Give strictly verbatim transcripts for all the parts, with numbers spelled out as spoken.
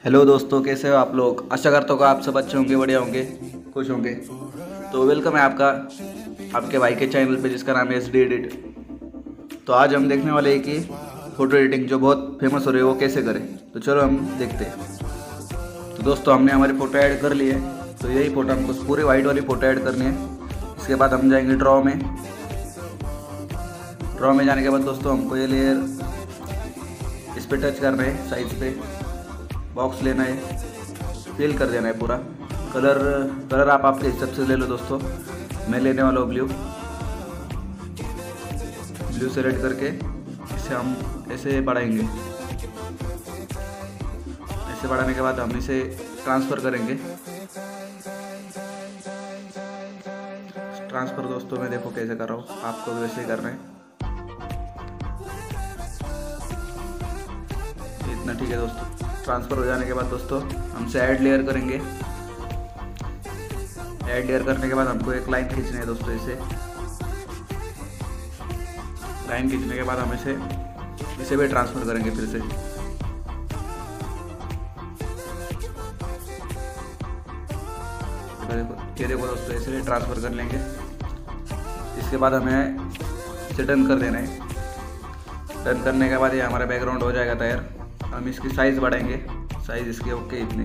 Hello दोस्तों, कैसे हो आप लोग। आशा करता हूँ कि आप सब अच्छे होंगे, बढ़िया होंगे, खुश होंगे। तो वेलकम है आपका आपके भाई के चैनल पे जिसका नाम है एस डी एडिट। तो आज हम देखने वाले हैं कि फ़ोटो एडिटिंग जो बहुत फेमस हो रही है वो कैसे करें। तो चलो हम देखते हैं। तो दोस्तों, हमने हमारी फ़ोटो ऐड कर ली है। तो यही फ़ोटो हमको पूरी वाइट वाली फ़ोटो ऐड करनी है। इसके बाद हम जाएंगे ड्रॉ में। ड्रॉ में जाने के बाद दोस्तों हमको ये लेयर इस पर टच करना है, साइज पे बॉक्स लेना है, फिल कर देना है पूरा। कलर कलर आप आपके हिसाब से ले लो दोस्तों। मैं लेने वाला हूँ ब्लू। ब्लू सेलेक्ट करके इसे हम ऐसे बढ़ाएंगे। ऐसे बढ़ाने के बाद हम इसे ट्रांसफ़र करेंगे। ट्रांसफ़र दोस्तों मैं देखो कैसे कर रहा हूँ, आपको भी वैसे ही करना है। इतना ठीक है दोस्तों। ट्रांसफ़र हो जाने के बाद दोस्तों हमसे ऐड लेयर करेंगे। ऐड लेयर करने के बाद हमको एक लाइन खींचनी है दोस्तों। इसे लाइन खींचने के बाद हम इसे इसे भी ट्रांसफ़र करेंगे फिर से। ये देखो दोस्तों, इसे ट्रांसफ़र कर लेंगे। इसके बाद हमें इसे डन कर देना है। डन करने के बाद ये हमारा बैकग्राउंड हो जाएगा तैयार। हम इसकी साइज़ बढ़ाएंगे। साइज़ इसकी ओके इतनी।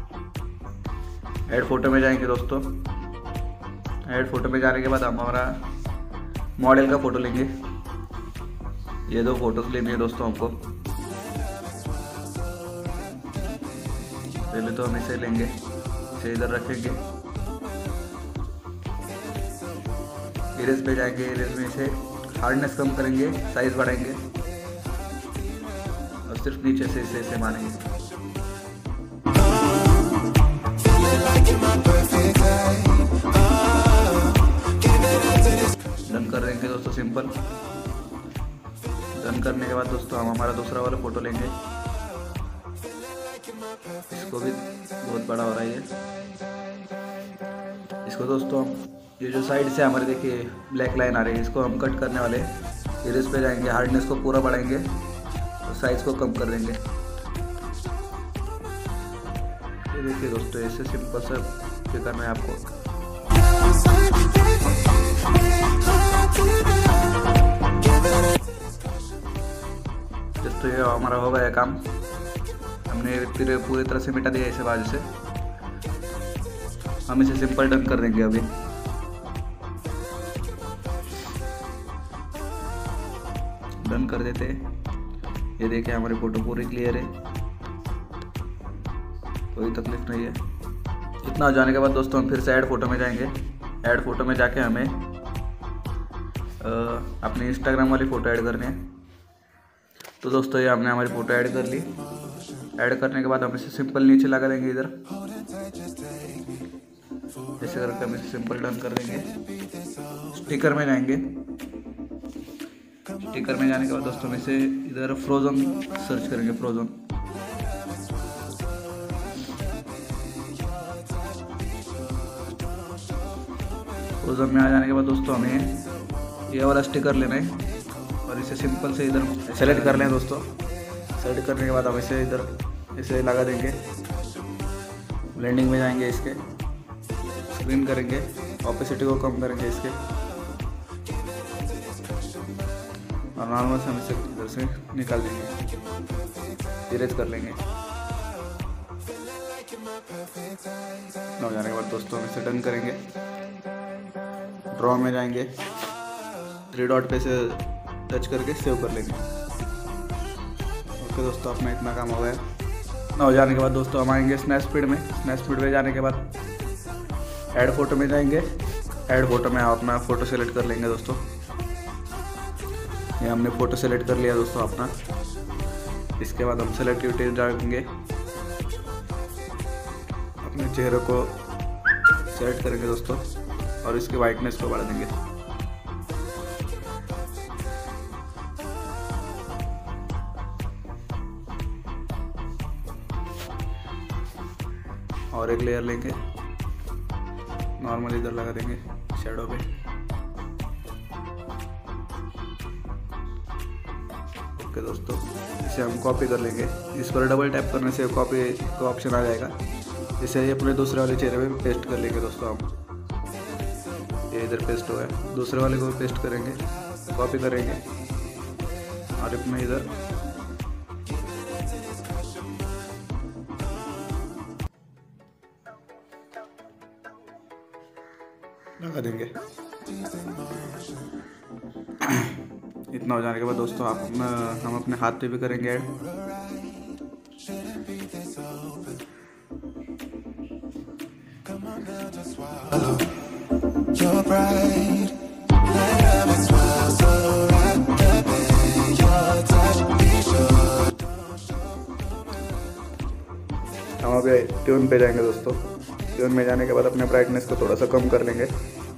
ऐड फोटो में जाएंगे दोस्तों। ऐड फोटो में जाने के बाद हम हमारा मॉडल का फ़ोटो लेंगे। ये दो फोटोज़ लेनी है दोस्तों हमको। पहले तो हम इसे लेंगे, इसे इधर रखेंगे। इरेज पे जाएंगे। इरेज में इसे हार्डनेस कम करेंगे, साइज़ बढ़ाएंगे और सिर्फ नीचे से इसे इसे मारेंगे। डन कर देंगे दोस्तों सिंपल। डन करने के बाद दोस्तों हम हमारा दूसरा वाला फ़ोटो लेंगे। इसको भी बहुत बड़ा हो रहा है ये। इसको दोस्तों हम ये जो साइड से हमारे देखिए ब्लैक लाइन आ रही है, इसको हम कट करने वाले। इरेज पे जाएंगे, हार्डनेस को पूरा बढ़ाएंगे और साइज़ को कम कर देंगे। ये देखिए दोस्तों, ऐसे सिंपल सा ये करना है आपको। दोस्तों ये हमारा हो गया काम। हमने फिर पूरी तरह से मिटा दिया इसे बाजू से। हम इसे सिंपल डन कर देंगे अभी। डन कर देते हैं। ये देखिए हमारी फ़ोटो पूरी क्लियर है, कोई तकलीफ नहीं है। इतना हो जाने के बाद दोस्तों हम फिर से ऐड फोटो में जाएंगे। ऐड फोटो में जाके हमें आ, अपनी इंस्टाग्राम वाली फ़ोटो ऐड करनी है। तो दोस्तों ये हमने हमारी फ़ोटो ऐड कर ली। ऐड करने के बाद हम इसे सिंपल नीचे लगा देंगे इधर। ऐसे करके हम इसे सिंपल डन कर देंगे। स्टिकर में जाएंगे। स्टिकर में जाने के बाद दोस्तों हम इसे इधर फ्रोज़न सर्च करेंगे। फ्रोज़न फ्रोज़न में आ जाने के बाद दोस्तों हमें ये वाला स्टिकर लेना है और इसे सिंपल से इधर सेलेक्ट कर लें दोस्तों। सेलेक्ट करने के बाद हम इसे इधर इसे लगा देंगे। ब्लेंडिंग में जाएंगे, इसके स्क्रीन करेंगे, ऑपेसिटी को कम करेंगे इसके, और नॉर्मल से हम इसे इधर से निकाल देंगे, इरेज कर लेंगे। हो जाने के बाद दोस्तों हम इसे डन करेंगे। ड्रॉ में जाएंगे, थ्री डॉट पे से टच करके सेव कर लेंगे। ओके दोस्तों, अपना इतना काम हो गया। ना हो जाने के बाद दोस्तों हम आएंगे स्नैपसीड में। स्नैपसीड में जाने के बाद ऐड फोटो में जाएंगे। ऐड फोटो में आप अपना फ़ोटो सेलेक्ट कर लेंगे दोस्तों। ये हमने फ़ोटो सेलेक्ट कर लिया दोस्तों अपना। इसके बाद हम सेलेक्टिविटी जाएंगे, अपने चेहरे को सेलेक्ट करेंगे दोस्तों और इसकी वाइटनेस को बढ़ा देंगे। और एक लेयर लेंगे, नॉर्मल इधर लगा देंगे शैडो पे। ओके दोस्तों, इसे हम कॉपी कर लेंगे। इस पर डबल टैप करने से कॉपी का ऑप्शन आ जाएगा। इसे अपने दूसरे वाले चेहरे पे पेस्ट कर लेंगे दोस्तों हम। ये इधर पेस्ट हो गया, दूसरे वाले को पेस्ट करेंगे, कॉपी करेंगे और अपने इधर लगा देंगे। इतना हो जाने के बाद दोस्तों आप हम अपने हाथ पे भी करेंगे ऐड। हम अभी ट्यून पे जाएंगे दोस्तों। ट्यून में जाने के बाद अपने ब्राइटनेस को थोड़ा सा कम कर लेंगे।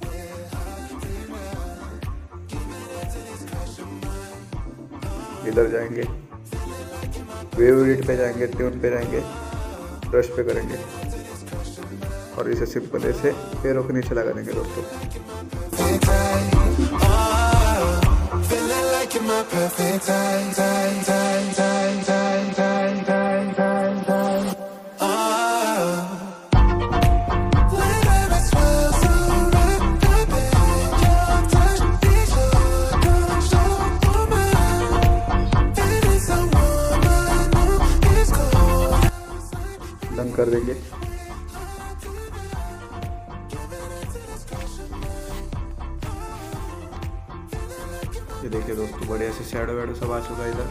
इधर जाएंगे, वेव एडिट पे जाएंगे, ट्यून पे जाएंगे, ब्रश पे करेंगे और इसे सिंपल ऐसे पैरों के नीचे लगा देंगे दोस्तों। डन कर देंगे। ये देखिए दोस्तों, बढ़िया से शैडो वैडो सब आ चुका है। इधर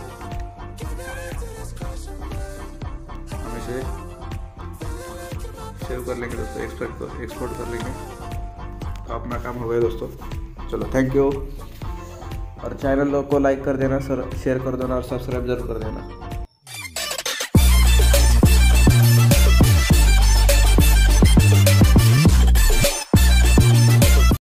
हम इसे सेव कर लेंगे दोस्तों, एक्सपोर्ट कर एक्सपोर्ट कर लेंगे तो अपना काम हो गया दोस्तों। चलो थैंक यू, और चैनल को लाइक कर देना सर, शेयर कर देना और सब्सक्राइब जरूर कर देना।